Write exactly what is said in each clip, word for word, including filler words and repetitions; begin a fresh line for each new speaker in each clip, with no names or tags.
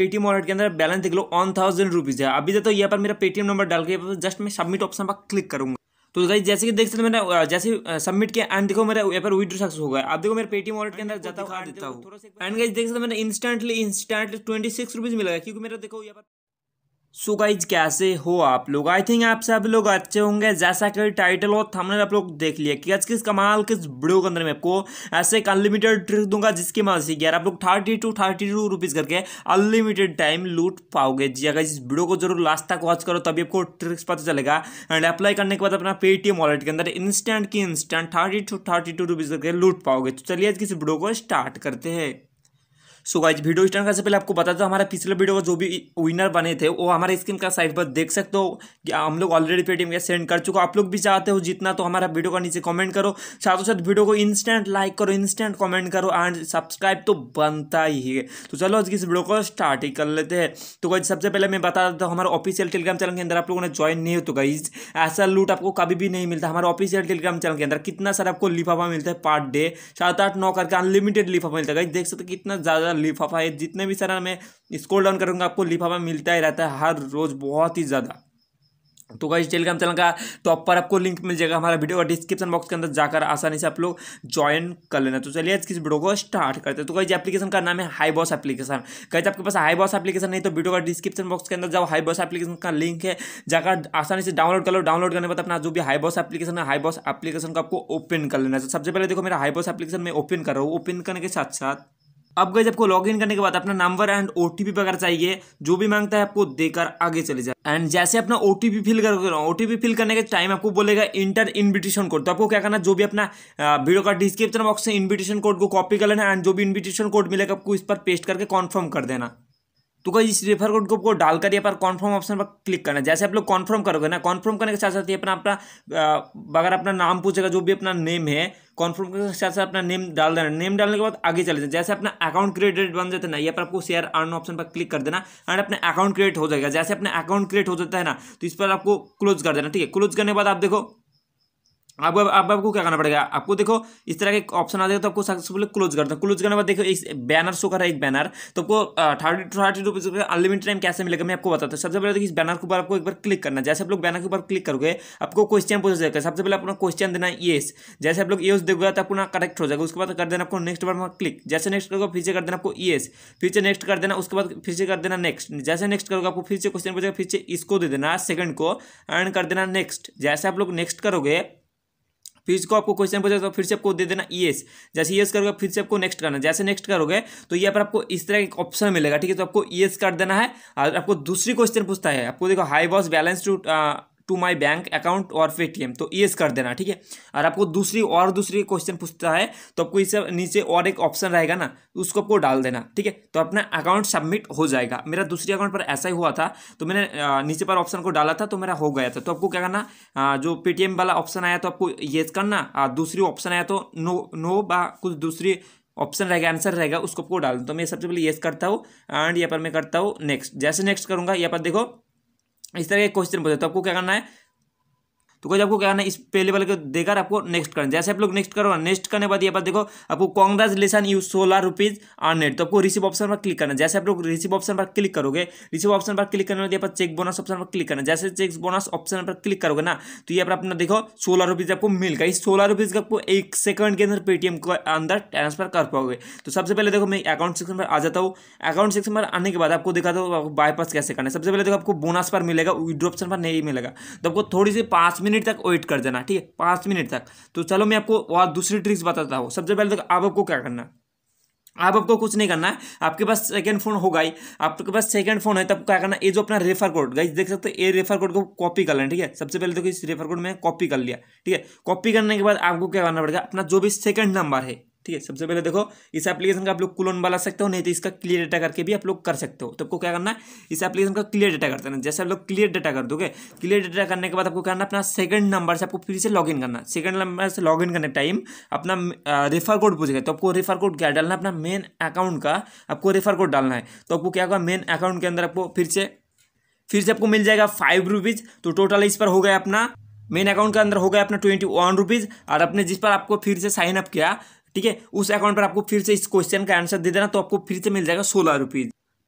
Paytm wallet के अंदर balance देख लो वन थाउजेंड रुपीज़ है अभी तो यहाँ पर मेरा पेटीएम नंबर डाल के जस्ट मैं सबमिट ऑप्शन पर क्लिक करूंगा। तो गाइस जैसे कि देख सकते हो मैंने जैसे सबमिट किया एंड देखो मेरा यहाँ पर विड्रॉ सक्सेस हो गया। अब देखो मेरे पेटीएम वॉलेट के अंदर जाता हुआ देता हूँ एंड गाइस देख सकते हो मैंने instantly instantly twenty six rupees मिला क्योंकि मेरा देखो यहाँ पर। सो गाइज कैसे हो आप लोग? आई थिंक आप सब लोग अच्छे होंगे। जैसा कि टाइटल और थंबनेल आप लोग देख लिया कि आज किस कमाल किस वीडियो के अंदर मैं आपको ऐसे एक अनलिमिटेड ट्रिक दूंगा जिसकी मदद से यार आप लोग thirty two thirty two rupees करके अनलिमिटेड टाइम लूट पाओगे। जी अगर इस वीडियो को जरूर लास्ट तक वॉच करो तभी आपको ट्रिक्स पता चलेगा एंड अप्लाई करने के बाद अपना पेटीएम वॉलेट के अंदर इंस्टेंट की instant thirty two thirty two rupees करके लूट पाओगे। तो चलिए आज किस वीडियो को स्टार्ट करते हैं। सो गाइज वीडियो स्टार्ट करने से पहले आपको बता दो हमारा पिछले वीडियो को जो भी विनर बने थे वो हमारे स्क्रीन का साइड पर देख सकते हो कि हम लोग ऑलरेडी पेटीएम के सेंड कर चुका। आप लोग भी चाहते हो जितना तो हमारा वीडियो का नीचे कमेंट करो, साथों साथ वीडियो को इंस्टेंट लाइक करो, इंस्टेंट कमेंट करो एंड सब्सक्राइब तो बनता ही है। तो चलो आज इस वीडियो को स्टार्ट ही कर लेते हैं। तो गाइज सबसे पहले मैं बता देता हूँ हमारा ऑफिशियल टेलीग्राम चैनल के अंदर आप लोगों ने ज्वाइन नहीं हो तो गाइज ऐसा लूट आपको कभी भी नहीं मिलता। हमारे ऑफिशियल टेलीग्राम चैनल के अंदर कितना सारा आपको लिफाफा मिलता है पर डे, सात आठ नौ करके अनलिमिटेड लिफाफा मिलता है। गाइज देख सकते कितना ज़्यादा लिफाफा है, जितने भी सारा मैं स्क्रॉल डाउन करूंगा आपको लिफाफा मिलता ही रहता है हर रोज बहुत ही ज्यादा। तो गाइस टेलीग्राम चैनल का टॉप पर आपको लिंक मिल जाएगा हमारा वीडियो का डिस्क्रिप्शन बॉक्स के अंदर जाकर आसानी से आप लोग ज्वाइन कर लेना। तो चलिए आज किस वीडियो को स्टार्ट करते हैं। तो गाइस एप्लीकेशन का नाम है हाई बॉस एप्लीकेशन। गाइस आपके पास हाई बॉस एप्लीकेशन नहीं तो वीडियो का डिस्क्रिप्शन बॉक्स के अंदर जाओ, हाई बॉस एप्लीकेशन का लिंक है, जाकर आसानी से डाउनलोड कर लो। डाउनलोड करने के बाद अपना जो भी हाई बॉस एप्लीकेशन है हाई बॉस एप्लीकेशन को आपको ओपन कर लेना है। सबसे पहले देखो मेरा हाई बॉस एप्लीकेशन में ओपन कर रहा हूँ। ओपन करने के साथ साथ अब गाइस आपको लॉगिन करने के बाद अपना नंबर एंड ओटीपी वगैरह चाहिए, जो भी मांगता है आपको देकर आगे चले जाए। एंड जैसे अपना ओटीपी फिल कर ओटीपी फिल करने के टाइम आपको बोलेगा इंटर इन्विटेशन कोड। तो आपको क्या करना, जो भी अपना वीडियो का डिस्क्रिप्शन बॉक्स से इन्विटेशन कोड को कॉपी कर लेना एंड जो भी इन्विटेशन कोड मिलेगा आपको इस पर पेस्ट करके कॉन्फर्म कर देना। तो गाइस इस रेफर कोड को डालकर यहाँ पर कॉन्फर्म ऑप्शन पर क्लिक करना। जैसे आप लोग कॉन्फर्म करोगे ना, कॉन्फर्म करने के साथ साथ ये अपना अपना अगर अपना नाम पूछेगा, जो भी अपना नेम है कॉन्फर्म के साथ साथ अपना नेम डाल देना। नेम डालने के बाद आगे चले जाए। जैसे अपना अकाउंट क्रिएटेड बन जाता है ना, यहाँ पर आपको शेयर अर्न ऑप्शन पर क्लिक कर देना एंड अपना अकाउंट क्रिएट हो जाएगा। जैसे अपना अकाउंट क्रिएट हो जाता है ना तो इस पर आपको क्लोज कर देना। ठीक है, क्लोज करने के बाद आप देखो अब अब आपको क्या करना पड़ेगा, आपको देखो इस तरह के ऑप्शन आ जाएगा तो आपको सक्सेसफुली क्लोज कर दो। क्लोज करने के बाद देखो इस बैनर शो कर रहा है, एक बैनर। तो आपको thirty two thirty rupees unlimited time कैसे मिलेगा मैं आपको बताता हूँ। सबसे पहले देखिए इस बैनर के ऊपर आपको एक बार क्लिक करना है। जैसे आप लोग बैनर के ऊपर क्लिक करोगे आपको क्वेश्चन पूछा जाएगा। सबसे पहले अपना क्वेश्चन देना है येस। जैसे आप लोग येस देखोगे तो आपको ना करेक्ट हो जाएगा। उसके बाद कर देना आपको नेक्स्ट बार क्लिक। जैसे नेक्स्ट करोगे फिर से कर देना आपको येस, फिर से नेक्स्ट कर देना, उसके बाद फिर से कर देना नेक्स्ट। जैसे नेक्स्ट करोगे आपको फिर से क्वेश्चन पूछेगा, फिर से इसको दे देना सेकंड को एंड कर देना नेक्स्ट। जैसे आप लोग नेक्स्ट करोगे फिर इसको आपको क्वेश्चन पूछेगा तो फिर से आपको दे देना येस। जैसे येस करोगे फिर से आपको नेक्स्ट करना। जैसे नेक्स्ट करोगे तो यहाँ पर आपको इस तरह एक ऑप्शन मिलेगा। ठीक है, तो आपको येस कर देना है और आपको दूसरी क्वेश्चन पूछता है, आपको देखो Hi Boss balance to to my bank account और पेटीएम, तो येस कर देना। ठीक है, और आपको दूसरी और दूसरी क्वेश्चन पूछता है तो आपको इससे नीचे और एक ऑप्शन रहेगा ना, उसको आपको डाल देना। ठीक है, तो अपना अकाउंट सबमिट हो जाएगा। मेरा दूसरी अकाउंट पर ऐसा ही हुआ था तो मैंने नीचे पर ऑप्शन को डाला था तो मेरा हो गया था। तो आपको क्या करना, जो पेटीएम वाला ऑप्शन आया तो आपको येस करना, दूसरी ऑप्शन आया तो नो नो बा कुछ दूसरी ऑप्शन रहेगा, आंसर रहेगा, उसको आपको डाल दो। तो मैं सबसे पहले येस करता हूँ एंड यहाँ पर मैं करता हूँ नेक्स्ट। जैसे नेक्स्ट करूँगा यहाँ पर देखो इस तरह के क्वेश्चन पूछे तो आपको क्या करना है, तो कुछ आपको क्या करना है, इस पहले वाले को देकर आपको नेक्स्ट करना। जैसे आप लोग नेक्स्ट करो, नेक्स्ट करने के बाद ये बात देखो आपको कांग्रेचुलेसन यू सोलह रुपीज अर्नेड, तो आपको रिसीव ऑप्शन पर क्लिक करना। जैसे आप लोग रिसीव ऑप्शन पर क्लिक करोगे, रिसीव ऑप्शन पर क्लिक करने के बाद चेक बोनस ऑप्शन पर क्लिक करना। जैसे चेक बोनस ऑप्शन पर क्लिक करोगे ना तो ये पर अपना देखो सोलह रुपीज आपको मिल गया। इस सोलह रुपीज का आपको एक सेकंड के अंदर पेटीएम के अंदर ट्रांसफर कर पाओगे। तो सबसे पहले देखो मैं अकाउंट सेक्शन पर आ जाता हूँ। अकाउंट सेक्शन पर आने के बाद आपको दिखाता हूँ बाईपास कैसे करना है। सबसे पहले देखो आपको बोनस पर मिलेगा, विड्रॉ ऑप्शन पर नहीं मिलेगा, तो आपको थोड़ी सी पाँच मिनट तक वेट कर देना। ठीक है, पाँच मिनट तक। तो चलो मैं आपको और दूसरी ट्रिक्स बताता हूँ। सबसे पहले तो अब आपको क्या करना है, अब आपको कुछ नहीं करना है, आपके पास सेकंड फोन होगा ही, आपके पास सेकंड फोन है तब क्या करना, ये जो अपना रेफर कोड गाइस देख सकते हो, ये रेफर कोड को कॉपी कर लेना। ठीक है, सबसे पहले तो इस रेफर कोड में कॉपी कर लिया। ठीक है, कॉपी करने के बाद आपको क्या करना पड़ेगा, अपना जो भी सेकंड नंबर है। ठीक है, सबसे पहले देखो इस एप्लीकेशन का आप लोग क्लोन बना सकते हो, नहीं तो इसका क्लियर डेटा करके भी आप लोग कर सकते हो। तो आपको क्या करना है, इस एप्लीकेशन का क्लियर डेटा करते हैं। जैसे आप लोग क्लियर डेटा कर दोगे, क्लियर डेटा करने के बाद आपको करना अपना सेकंड नंबर से आपको फिर से लॉगिन करना। सेकंड नंबर से लॉगिन करने टाइम अपना रेफर कोड पूछेगा, तो आपको रेफर कोड क्या डालना है, अपना मेन अकाउंट का आपको रेफर कोड डालना है। तो आपको क्या होगा, मेन अकाउंट के अंदर आपको फिर से फिर से आपको मिल जाएगा फाइव रुपीज़। तो टोटल इस पर हो गया अपना मेन अकाउंट के अंदर हो गया अपना ट्वेंटी वन रुपीज़। और अपने जिस पर आपको फिर से साइन अप किया, ठीक है, उस अकाउंट पर आपको फिर से इस क्वेश्चन का आंसर दे देना, तो आपको फिर से मिल जाएगा सोलह रुपीज़।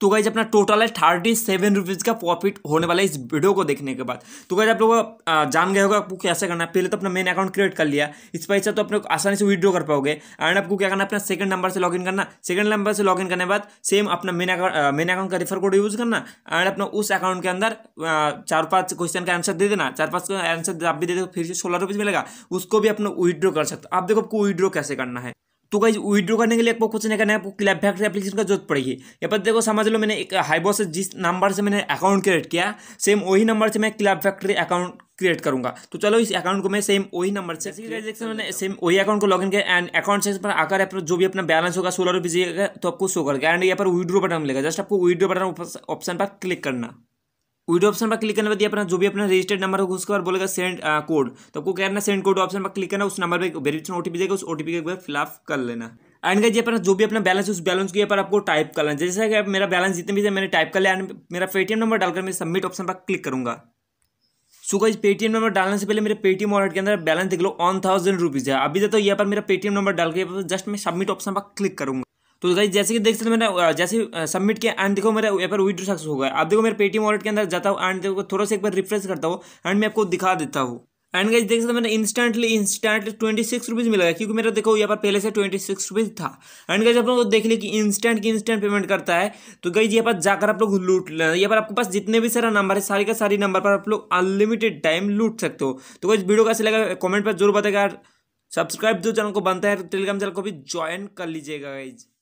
तो गाइज अपना टोटल है थर्टी सेवन रुपीज़ का प्रॉफिट होने वाला है इस वीडियो को देखने के बाद। तो गाइज आप लोग जान गए होगा आपको कैसे करना है। पहले तो अपना मेन अकाउंट क्रिएट कर लिया, इस पैसा तो अपने आसानी से विड्रॉ कर पाओगे। एंड आपको क्या करना है, अपना सेकंड नंबर से लॉगिन करना। सेकंड नंबर से लॉगिन करने के बाद सेम अपना मेन अकाउंट मेन अकाउंट का रेफर कोड यूज करना। एंड अपना उस अकाउंट के अंदर चार पांच क्वेश्चन का आंसर दे देना। चार पांच का आंसर आप भी दे दो, फिर से सोलह रुपीज़ मिलेगा, उसको भी अपना विड्रॉ कर सकते हो। आप देखो आपको विड्रॉ कैसे करना है। तो गाइज विड्रॉ करने के लिए आपको कुछ नहीं करना है, आपको क्लैप फैक्ट्री एप्लीकेशन का जरूरत पड़ेगी। यहाँ पर देखो समझ लो, मैंने एक हाईबॉस से जिस नंबर से मैंने अकाउंट क्रिएट किया, सेम वही नंबर से मैं क्लैप फैक्ट्री अकाउंट क्रिएट करूंगा। तो चलो इस अकाउंट को मैं सेम वही नंबर से मैंने सेम वही अकाउंट को लॉगिन किया। एंड अकाउंट से पर आकर आप जो भी अपना बैलेंस होगा सोलह रुपीज़ तो आपको शो करके एंड यहाँ पर विड्रॉ बटन मिलेगा। जस्ट आपको विड्रॉ बटन ऑप्शन पर क्लिक करना। विड्रॉ ऑप्शन पर क्लिक करने के बाद अपना जो भी अपना रजिस्टर्ड नंबर होगा उसके बाद बोलेगा सेंड कोड, तो आपको क्या करना, सेंड कोड ऑप्शन पर क्लिक करना। उस नंबर पर वेरिफिकेशन ओटीपी देगा, उस ओटीपी के एक बार फिलअप कर लेना। एंड गाइस अपना जो भी अपना बैलेंस उस बैलेंस को यहाँ पर आपको टाइप कर लेना। जैसे कि मेरा बैलेंस जितने भी थे मैंने टाइप कर लिया एंड मेरा पेटीएम नंबर डालकर मैं सबमिट ऑप्शन पर क्लिक करूंगा। सो गाइस पेटीएम नंबर डालने से पहले मेरे पेटीएम वॉलेट के अंदर बैलेंस देख लो वन थाउजेंड रुपीज़ है। अभी तो यहाँ पर मेरा पेटीएम नंबर डाल के जस्ट मैं सबमिट ऑप्शन पर क्लिक करूंगा। तो गाइस जैसे कि देख सकते मैंने जैसे सबमिट किया एंड देखो मेरा यहाँ पर विड्रॉ सक्सेस हो गया। अब देखो मेरे पेटीएम वॉलेट के अंदर जाता हूँ एंड देखो थोड़ा सा एक बार रिफ्रेश करता हूँ एंड मैं आपको दिखा देता हूँ। एंड गाइस देख सकते मैंने instantly instantly twenty six rupees मिला है, क्योंकि मेरा देखो यहाँ पर पहले से ट्वेंटी सिक्स रुपीज़ था। एंड गाइस आप लोग देख लिया कि इंस्टेंट की इंस्टेंट पेमेंट करता है। तो गाइस यहाँ पर जाकर आप लोग लूट लेना। यहाँ पर आपके पास जितने भी सारा नंबर है सारी का सारी नंबर पर आप लोग अनलिमिटेड टाइम लूट सकते हो। तो गाइस वीडियो कैसे लगा कमेंट पर जरूर बताएगा। सब्सक्राइब जो चैनल को बनता है टेलीग्राम चैनल को भी ज्वाइन कर लीजिएगा गाइस।